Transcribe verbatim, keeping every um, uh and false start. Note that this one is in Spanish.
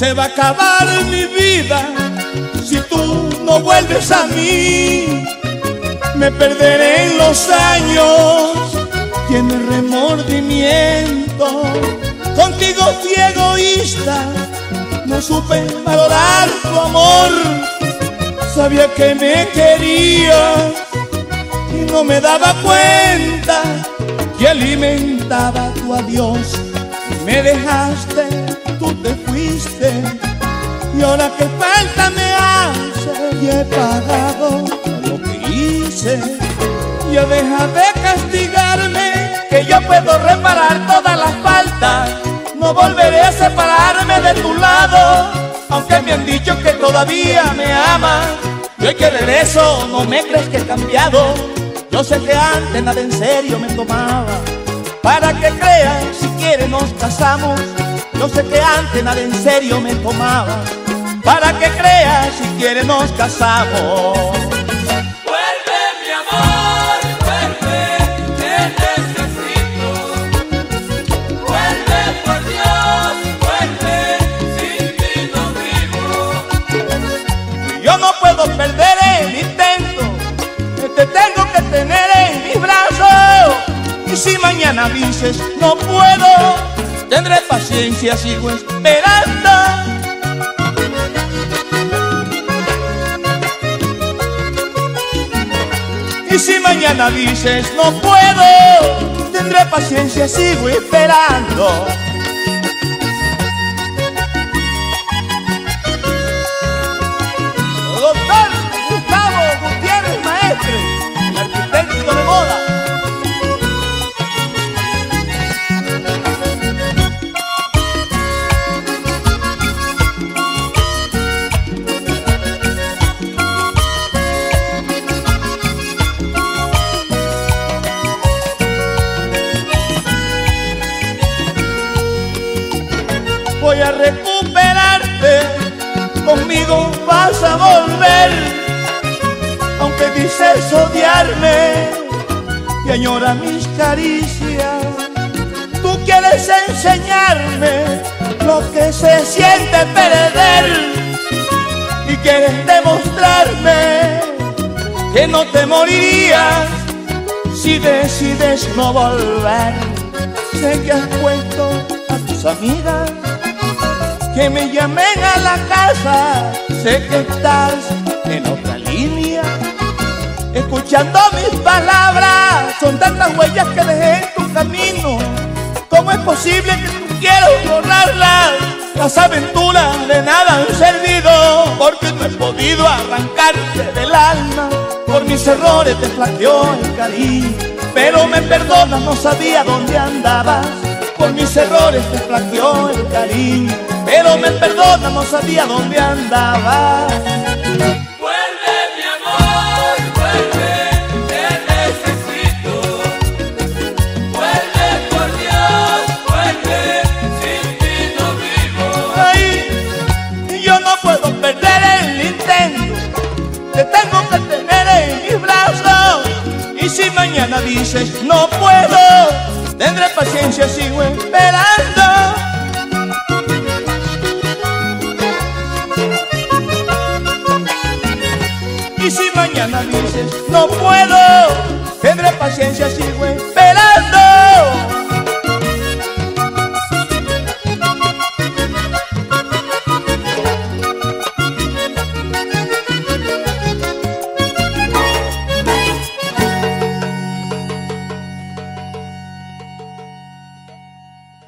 Se va a acabar mi vida si tú no vuelves a mí. Me perderé en los años lleno de remordimiento. Contigo fui egoísta, no supe valorar tu amor. Sabía que me querías y no me daba cuenta que alimentaba tu adiós. Me dejaste, tú te fuiste, y ahora que falta me hace, y he pagado lo que hice. Ya deja de castigarme, que yo puedo reparar todas las faltas. No volveré a separarme de tu lado, aunque me han dicho que todavía me amas. Y hoy que regreso, no me crees que he cambiado. Yo sé que antes nada en serio me tomaba. Para que creas, si quieres nos casamos. Yo sé que antes nada en serio me tomaba. Para que creas, si quieres nos casamos. Vuelve mi amor, vuelve, te necesito. Vuelve por Dios, vuelve, sin ti no vivo. Yo no puedo perder el intento, te tengo que tener en mis brazos. Y si mañana dices no puedo, tendré paciencia, sigo esperando. Y si mañana dices no puedo, tendré paciencia, sigo esperando. Doctor Gustavo Gutiérrez Maestre, el arquitecto de moda. Voy a recuperarte, conmigo vas a volver. Aunque dices odiarme y añora mis caricias, tú quieres enseñarme lo que se siente perder. Y quieres demostrarme que no te morirías si decides no volver. Sé que has puesto a tus amigas que me llamen a la casa. Sé que estás en otra línea, escuchando mis palabras. Son tantas huellas que dejé en tu camino. ¿Cómo es posible que tú quieras borrarlas? Las aventuras de nada han servido, porque no he podido arrancarte del alma. Por mis errores te flaqueó el cariño, pero me perdonas, no sabía dónde andabas. Por mis errores te flaqueó el cariño, pero me perdona, no sabía dónde andaba. Vuelve mi amor, vuelve, te necesito. Vuelve por Dios, vuelve, sin ti no vivo. Ay, yo no puedo perder el intento, te tengo que tener en mis brazos. Y si mañana dices no puedo, tendré paciencia, sigo esperando. Y si mañana dices no puedo, tendré paciencia, sigo